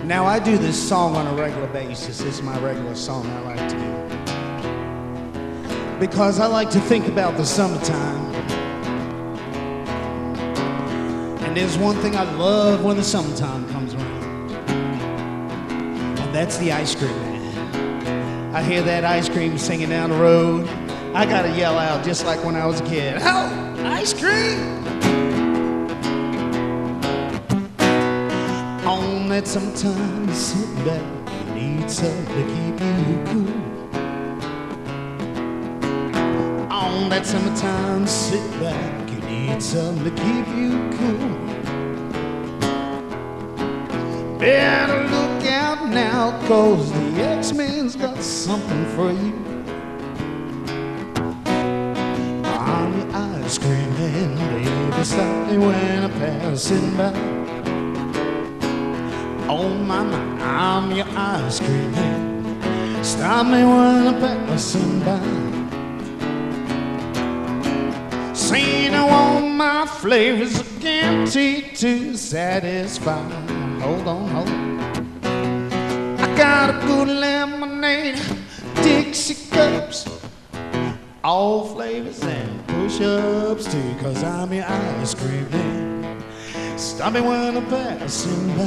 Now, I do this song on a regular basis. It's my regular song I like to do, because I like to think about the summertime. And there's one thing I love when the summertime comes around, and that's the ice cream man. I hear that ice cream singing down the road. I gotta yell out just like when I was a kid. Oh, ice cream! On that summertime, you sit back, you need something to keep you cool. On that summertime, sit back, you need something to keep you cool. Better look out now, 'cause the X-Men's got something for you. I'm your ice cream man, baby, stop me when I'm passing by. Oh my, I'm your ice cream man, stop me when I'm passing by. Seen I want my flavors guaranteed to satisfy. Hold on, hold on. I got a good lemonade, Dixie cups, all flavors and push-ups too, 'cause I'm your ice cream man. Stop me when I'm passing by.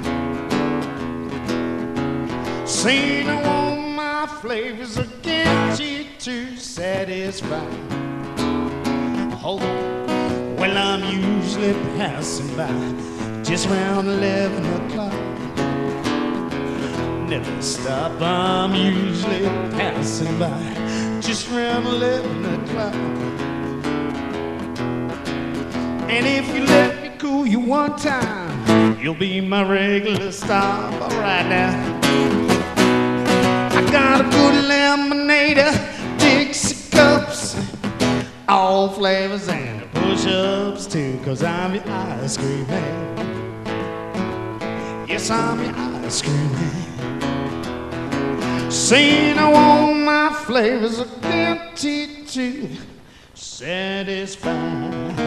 Seen I want my flavors guaranteed to satisfy. Hold on. Well, I'm usually passing by just around 11 o'clock. Never stop, I'm usually passing by just around 11 o'clock. And if you let me cool you one time, you'll be my regular stop. All right now. I got a good lemonade, Dixie cups, all flavors and push-ups too, 'cause I'm your ice cream man. Yes, I'm your ice cream man. Saying I want my flavors guaranteed to satisfy.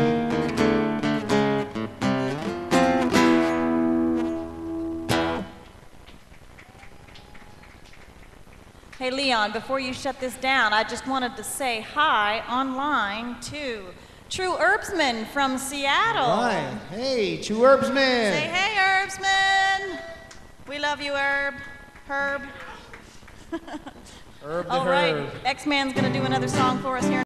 Hey, Leon, before you shut this down, I just wanted to say hi online to True Herbsman from Seattle. Right. Hey, True Herbsman. Say hey, Herbsman. We love you, Herb. Herb the All right, Herb. X-Man's gonna do another song for us here.